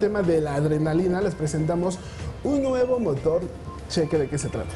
tema de la adrenalina, les presentamos un nuevo motor. Cheque de qué se trata.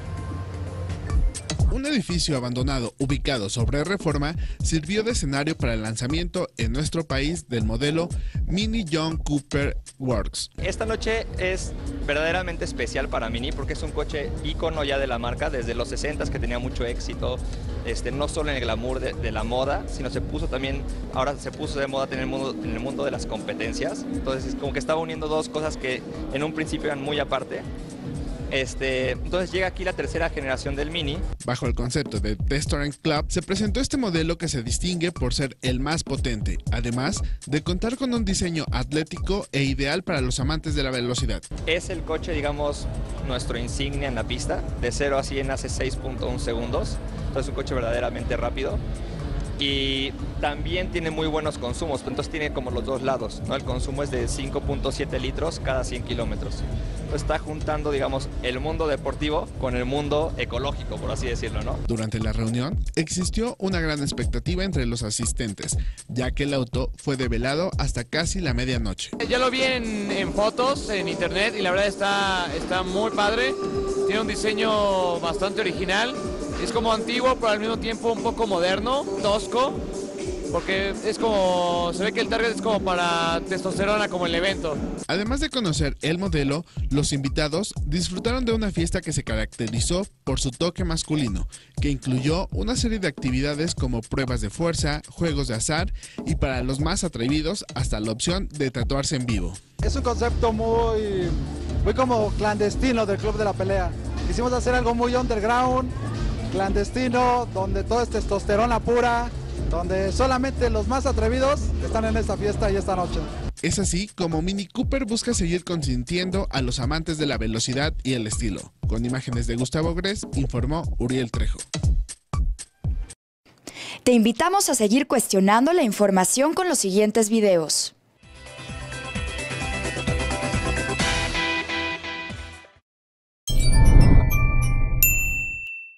Un edificio abandonado ubicado sobre Reforma sirvió de escenario para el lanzamiento en nuestro país del modelo Mini John Cooper Works. Esta noche es verdaderamente especial para Mini porque es un coche ícono ya de la marca desde los 60s, que tenía mucho éxito, no solo en el glamour de la moda, sino ahora se puso de moda en el mundo de las competencias. Entonces es como que estaba uniendo dos cosas que en un principio eran muy aparte. Entonces llega aquí la tercera generación del Mini. Bajo el concepto de Test Touring Club, se presentó este modelo que se distingue por ser el más potente, además de contar con un diseño atlético e ideal para los amantes de la velocidad. Es el coche, digamos, nuestro insignia en la pista. De 0 a 100 hace 6.1 segundos. Entonces es un coche verdaderamente rápido. Y también tiene muy buenos consumos, entonces tiene como los dos lados, ¿no? El consumo es de 5.7 litros cada 100 kilómetros. Entonces está juntando, digamos, el mundo deportivo con el mundo ecológico, por así decirlo, ¿no? Durante la reunión existió una gran expectativa entre los asistentes, ya que el auto fue develado hasta casi la medianoche. Ya lo vi en fotos, en internet, y la verdad está muy padre. Tiene un diseño bastante original. Es como antiguo, pero al mismo tiempo un poco moderno, tosco, porque se ve que el target es como para testosterona, como el evento. Además de conocer el modelo, los invitados disfrutaron de una fiesta que se caracterizó por su toque masculino, que incluyó una serie de actividades como pruebas de fuerza, juegos de azar y para los más atrevidos hasta la opción de tatuarse en vivo. Es un concepto muy como clandestino del Club de la Pelea. Quisimos hacer algo muy underground, clandestino, donde todo es testosterona pura, donde solamente los más atrevidos están en esta fiesta y esta noche. Es así como Mini Cooper busca seguir consintiendo a los amantes de la velocidad y el estilo. Con imágenes de Gustavo Gres, informó Uriel Trejo. Te invitamos a seguir cuestionando la información con los siguientes videos.